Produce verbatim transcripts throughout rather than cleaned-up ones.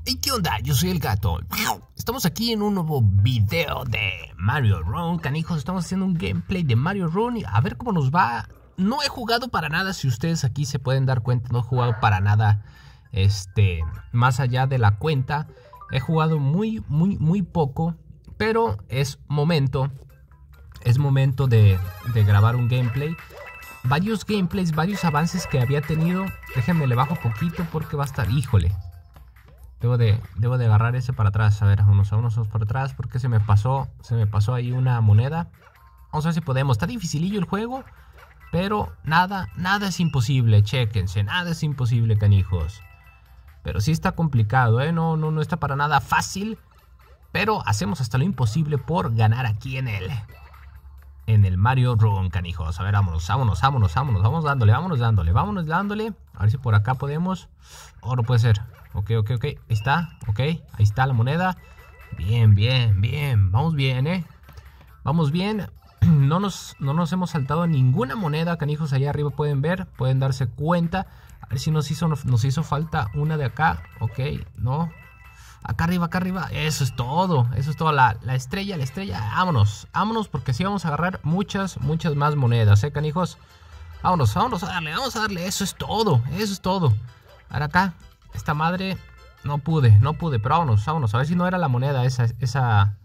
Hey, ¿qué onda? Yo soy el gato. Estamos aquí en un nuevo video de Mario Run, canijos. Estamos haciendo un gameplay de Mario Run y a ver cómo nos va. No he jugado para nada, si ustedes aquí se pueden dar cuenta, no he jugado para nada este, más allá de la cuenta. He jugado muy, muy, muy poco, pero es momento, es momento de, de grabar un gameplay. Varios gameplays, varios avances que había tenido. Déjenme le bajo poquito porque va a estar, híjole. Debo de, debo de agarrar ese para atrás. A ver, unos a unos para atrás porque se me pasó, se me pasó ahí una moneda. Vamos a ver si podemos. Está dificilillo el juego, pero nada, nada es imposible. Chéquense, nada es imposible, canijos. Pero sí está complicado, ¿eh? No, no, no está para nada fácil. Pero hacemos hasta lo imposible por ganar aquí en el, en el Mario Run, canijos. A ver, vámonos, vámonos, vámonos, vámonos. Vamos dándole, vámonos dándole, vámonos dándole. A ver si por acá podemos. Oh, no puede ser. Ok, ok, ok. Ahí está, ok. Ahí está la moneda. Bien, bien, bien. Vamos bien, ¿eh? Vamos bien. No nos, no nos hemos saltado ninguna moneda, canijos. Allá arriba pueden ver, pueden darse cuenta. A ver si nos hizo, nos hizo falta una de acá. Ok, no. Acá arriba, acá arriba. Eso es todo. Eso es todo. La, la estrella, la estrella. Vámonos. Vámonos porque sí vamos a agarrar muchas, muchas más monedas, ¿eh, canijos? Vámonos, vámonos a darle, vamos a darle. Eso es todo. Eso es todo. Ahora acá. Esta madre. No pude, no pude. Pero vámonos, vámonos. A ver si no era la moneda esa. esa...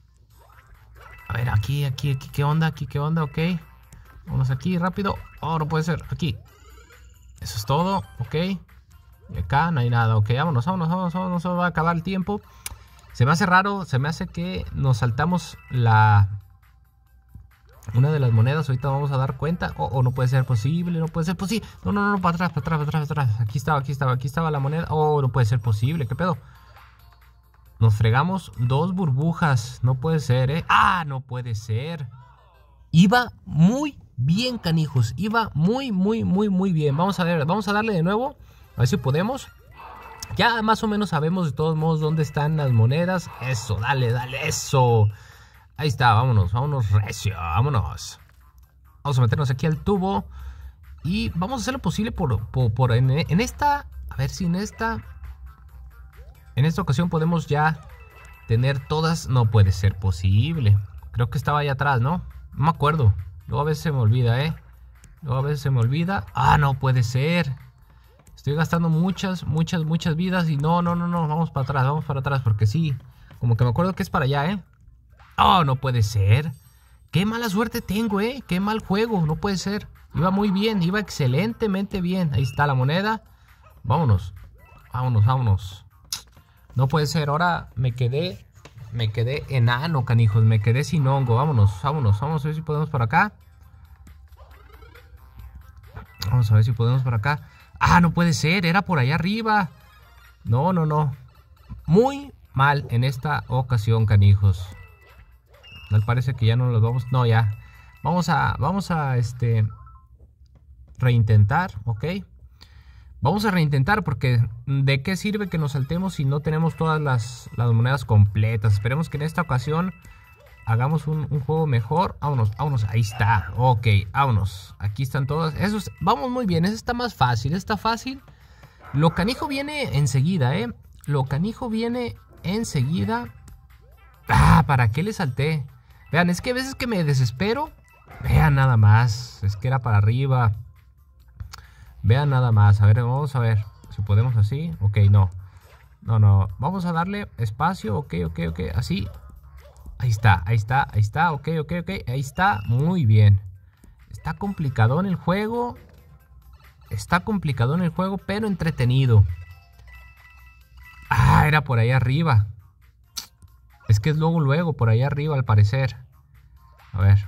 A ver, aquí, aquí, aquí. ¿Qué onda? Aquí, ¿qué onda? Ok. Vámonos aquí, rápido. Oh, no puede ser. Aquí. Eso es todo. Ok. Y acá no hay nada. Ok, vámonos, vámonos, vámonos, vámonos. No se va a acabar el tiempo. Se me hace raro. Se me hace que nos saltamos la... Una de las monedas. Ahorita vamos a dar cuenta. Oh, oh, no puede ser posible. No puede ser posible. No, no, no, no. Para atrás, para atrás, para atrás, para atrás. Aquí estaba, aquí estaba, aquí estaba la moneda. Oh, no puede ser posible. ¿Qué pedo? Nos fregamos dos burbujas. No puede ser, ¿eh? Ah, no puede ser. Iba muy bien, canijos. Iba muy, muy, muy, muy bien. Vamos a ver, vamos a darle de nuevo. A ver si podemos. Ya más o menos sabemos de todos modos dónde están las monedas. Eso, dale, dale, eso. Ahí está, vámonos, vámonos recio, vámonos. Vamos a meternos aquí al tubo. Y vamos a hacer lo posible por, por, por en, en esta. A ver si en esta. En esta ocasión podemos ya tener todas. No puede ser posible. Creo que estaba ahí atrás, ¿no? No me acuerdo. Luego a veces se me olvida, ¿eh? Luego a veces se me olvida. Ah, no puede ser. Estoy gastando muchas, muchas, muchas vidas. Y no, no, no, no. Vamos para atrás, vamos para atrás. Porque sí. Como que me acuerdo que es para allá, ¿eh? Oh, no puede ser. Qué mala suerte tengo, ¿eh? Qué mal juego. No puede ser. Iba muy bien. Iba excelentemente bien. Ahí está la moneda. Vámonos. Vámonos, vámonos. No puede ser. Ahora me quedé... Me quedé enano, canijos. Me quedé sin hongo. Vámonos, vámonos. Vamos a ver si podemos por acá. Vamos a ver si podemos por acá. Ah, no puede ser. Era por allá arriba. No, no, no. Muy mal en esta ocasión, canijos. Me parece que ya no los vamos... No, ya. Vamos a... Vamos a, este... reintentar, ¿ok? Vamos a reintentar porque ¿de qué sirve que nos saltemos si no tenemos todas las, las monedas completas? Esperemos que en esta ocasión hagamos un, un juego mejor. Vámonos, vámonos, ahí está. Ok, vámonos. Aquí están todas. Eso es, vamos muy bien, eso está más fácil, está fácil. Lo canijo viene enseguida, ¿eh? Lo canijo viene enseguida. Ah, ¿para qué le salté? Vean, es que a veces que me desespero. Vean nada más, es que era para arriba. Vean nada más, a ver, vamos a ver si podemos así. Ok, no, no, no, vamos a darle espacio. Ok, ok, ok, así. Ahí está, ahí está, ahí está. Ok, ok, ok, ahí está, muy bien. Está complicado en el juego. Está complicado en el juego, pero entretenido. Ah, era por ahí arriba. Es que es luego, luego, por ahí arriba al parecer. A ver.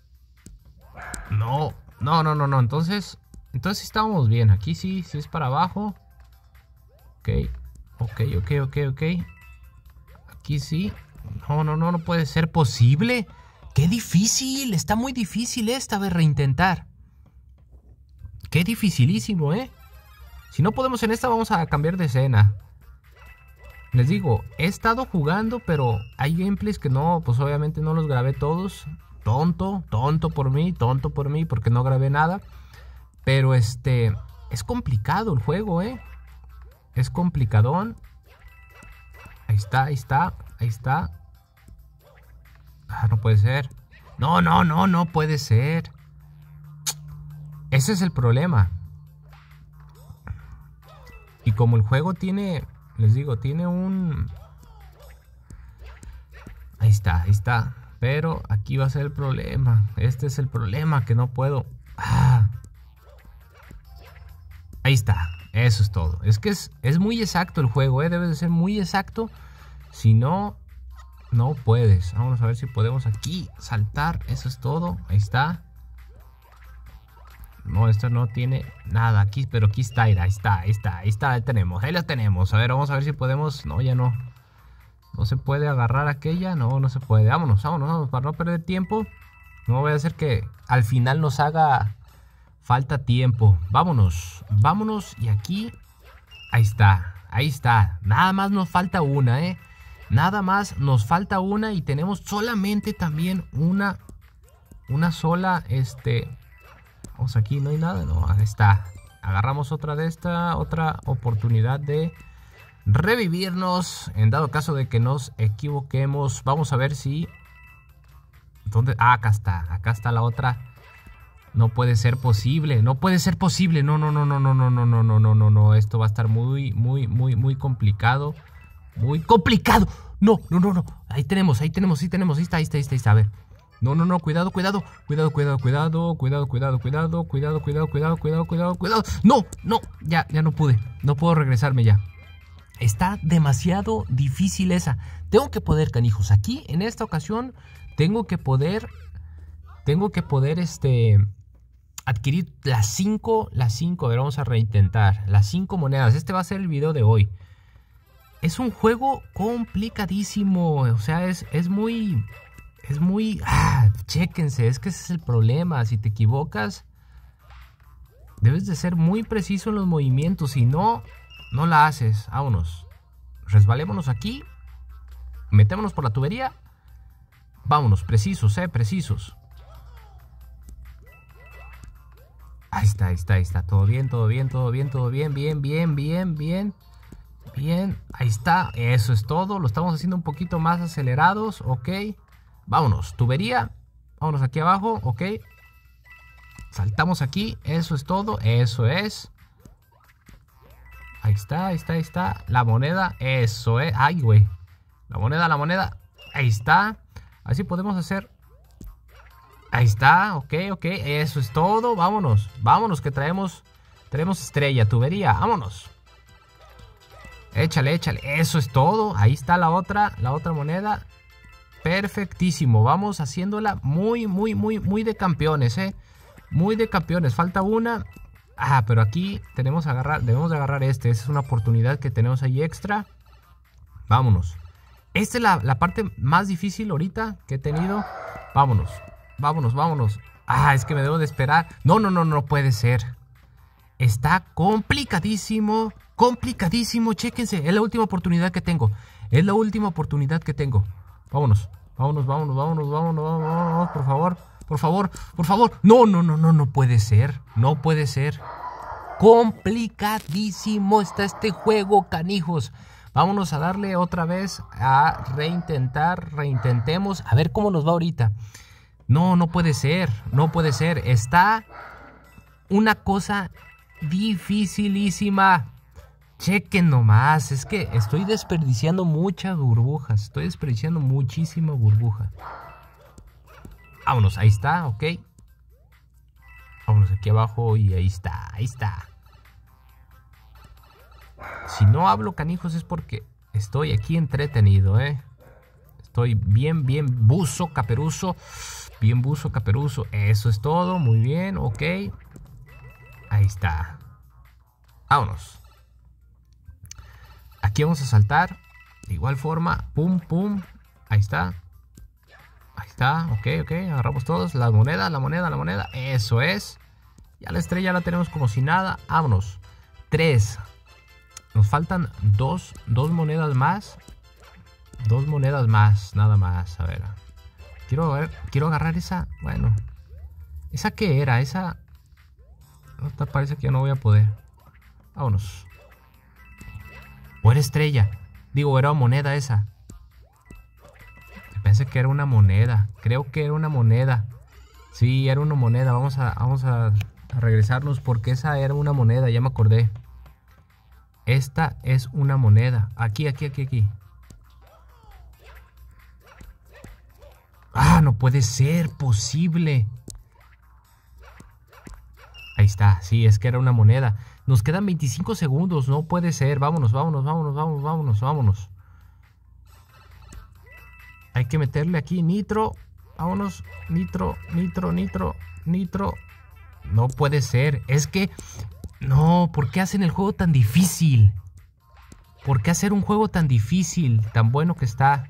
No, no, no, no, no, entonces... Entonces estábamos bien. Aquí sí, sí es para abajo. Ok, ok, ok, ok, ok. Aquí sí. No, no, no, no puede ser posible. Qué difícil. Está muy difícil esta vez reintentar. Qué dificilísimo, ¿eh? Si no podemos en esta, vamos a cambiar de escena. Les digo, he estado jugando, pero hay gameplays que no, pues obviamente no los grabé todos. Tonto, tonto por mí, tonto por mí, porque no grabé nada. Pero este, es complicado el juego, ¿eh? Es complicadón. está, ahí está, ahí está. Ah, no puede ser. No, no, no, no puede ser. Ese es el problema. Y como el juego tiene, les digo, tiene un... Ahí está, ahí está. Pero aquí va a ser el problema. Este es el problema, que no puedo... Ah. Ahí está. Eso es todo. Es que es, es muy exacto el juego, ¿eh? Debe de ser muy exacto. Si no, no puedes. Vamos a ver si podemos aquí saltar. Eso es todo. Ahí está. No, esto no tiene nada aquí, pero aquí está, ahí está, ahí está, ahí está, ahí tenemos, ahí la tenemos. A ver, vamos a ver si podemos. No, ya no. No se puede agarrar aquella. No, no se puede. Vámonos, vámonos, vámonos, para no perder tiempo. No voy a hacer que al final nos haga falta tiempo. Vámonos, vámonos. Y aquí, ahí está, ahí está. Nada más nos falta una, ¿eh? Nada más nos falta una y tenemos solamente también una, una sola, este... Vamos aquí, no hay nada, no, ahí está. Agarramos otra de esta, otra oportunidad de revivirnos. En dado caso de que nos equivoquemos, vamos a ver si... ¿Dónde? Ah, acá está, acá está la otra. No puede ser posible, no puede ser posible. No, no, no, no, no, no, no, no, no, no, no, no. Esto va a estar muy, muy, muy, muy complicado. Muy complicado. No, no, no, no. Ahí tenemos, ahí tenemos, ahí tenemos. Ahí está, ahí está, ahí está, ahí está. A ver. No, no, no, cuidado, cuidado, cuidado, cuidado, cuidado, cuidado, cuidado, cuidado, cuidado, cuidado, cuidado, cuidado, cuidado, cuidado. No, no, ya, ya no pude. No puedo regresarme ya. Está demasiado difícil esa. Tengo que poder, canijos. Aquí, en esta ocasión, tengo que poder, tengo que poder, este, adquirir las cinco, las cinco. A ver, vamos a reintentar. Las cinco monedas. Este va a ser el video de hoy. Es un juego complicadísimo. O sea, es, es muy... Es muy... Ah, chéquense, es que ese es el problema. Si te equivocas, debes de ser muy preciso en los movimientos. Si no, no la haces. Vámonos. Resbalémonos aquí. Metémonos por la tubería. Vámonos, precisos, eh, precisos. Ahí está, ahí está, ahí está. Todo bien, todo bien, todo bien, todo bien. Bien, bien, bien, bien. Bien, ahí está. Eso es todo. Lo estamos haciendo un poquito más acelerados. Ok. Vámonos, tubería. Vámonos aquí abajo, ok. Saltamos aquí, eso es todo, eso es. Ahí está, ahí está, ahí está. La moneda, eso es. Ay, güey. La moneda, la moneda. Ahí está. Así podemos hacer. Ahí está, ok, ok. Eso es todo, vámonos. Vámonos que traemos, traemos estrella, tubería, vámonos. Échale, échale, eso es todo. Ahí está la otra, la otra moneda. Perfectísimo, vamos haciéndola muy, muy, muy, muy de campeones, ¿eh? Muy de campeones, falta una. Ah, pero aquí tenemos que agarrar, debemos de agarrar este. Esa es una oportunidad que tenemos ahí extra. Vámonos. Esta es la, la parte más difícil ahorita que he tenido. Vámonos, vámonos, vámonos. Ah, es que me debo de esperar. No, no, no, no puede ser. Está complicadísimo, complicadísimo. Chéquense, es la última oportunidad que tengo. Es la última oportunidad que tengo. Vámonos, vámonos, vámonos, vámonos, vámonos, vámonos, vámonos, por favor, por favor, por favor. No, no, no, no, no puede ser, no puede ser. Complicadísimo está este juego, canijos. Vámonos a darle otra vez a reintentar, reintentemos, a ver cómo nos va ahorita. No, no puede ser, no puede ser. Está una cosa dificilísima. Chequen nomás, es que estoy desperdiciando muchas burbujas. Estoy desperdiciando muchísima burbuja. Vámonos, ahí está, ok. Vámonos aquí abajo y ahí está, ahí está. Si no hablo, canijos, es porque estoy aquí entretenido, eh. Estoy bien, bien buzo, caperuzo. Bien buzo, caperuzo. Eso es todo, muy bien, ok. Ahí está. Vámonos. Aquí vamos a saltar. De igual forma. Pum, pum. Ahí está. Ahí está. Ok, ok. Agarramos todos. La moneda, la moneda, la moneda. Eso es. Ya la estrella la tenemos como si nada. Vámonos. Tres. Nos faltan dos, dos monedas más. Dos monedas más. Nada más. A ver. Quiero ver. Quiero agarrar esa. Bueno. ¿Esa qué era? Esa. Esta parece que ya no voy a poder. Vámonos. O era estrella. Digo, era moneda esa. Me parece que era una moneda. Creo que era una moneda. Sí, era una moneda. Vamos a, vamos a, a regresarnos porque esa era una moneda. Ya me acordé. Esta es una moneda. Aquí, aquí, aquí, aquí. Ah, no puede ser posible. Ahí está. Sí, es que era una moneda. Nos quedan veinticinco segundos. No puede ser. Vámonos, vámonos, vámonos, vámonos, vámonos, vámonos. Hay que meterle aquí nitro. Vámonos. Nitro, nitro, nitro, nitro. No puede ser. Es que... No, ¿por qué hacen el juego tan difícil? ¿Por qué hacer un juego tan difícil? Tan bueno que está.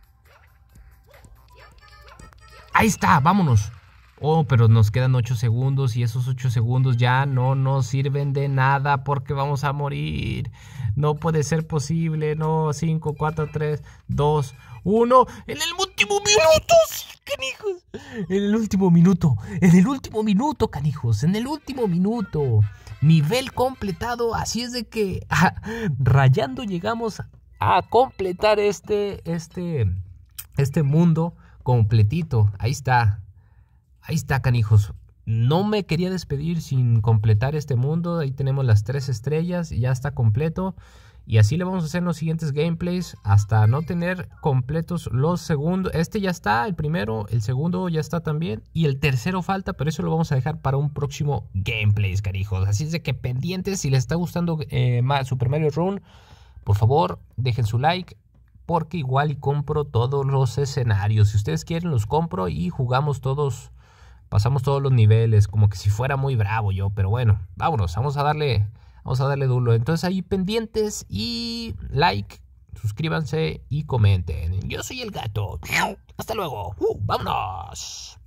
Ahí está, vámonos. Oh, pero nos quedan ocho segundos y esos ocho segundos ya no nos sirven de nada porque vamos a morir. No puede ser posible. No, cinco, cuatro, tres, dos, uno. En el último minuto, sí, canijos. En el último minuto. En el último minuto, canijos. En el último minuto. Nivel completado. Así es de que ah, rayando llegamos a completar este, este, este mundo completito. Ahí está. Ahí está, canijos. No me quería despedir sin completar este mundo. Ahí tenemos las tres estrellas. Ya está completo. Y así le vamos a hacer en los siguientes gameplays. Hasta no tener completos los segundos. Este ya está, el primero. El segundo ya está también. Y el tercero falta. Pero eso lo vamos a dejar para un próximo gameplays, canijos. Así es de que pendientes. Si les está gustando eh, Super Mario Run, por favor, dejen su like. Porque igual y compro todos los escenarios. Si ustedes quieren, los compro y jugamos todos. Pasamos todos los niveles, como que si fuera muy bravo yo, pero bueno, vámonos, vamos a darle, vamos a darle duro. Entonces ahí pendientes y like, suscríbanse y comenten. Yo soy el gato. Hasta luego. Uh, vámonos.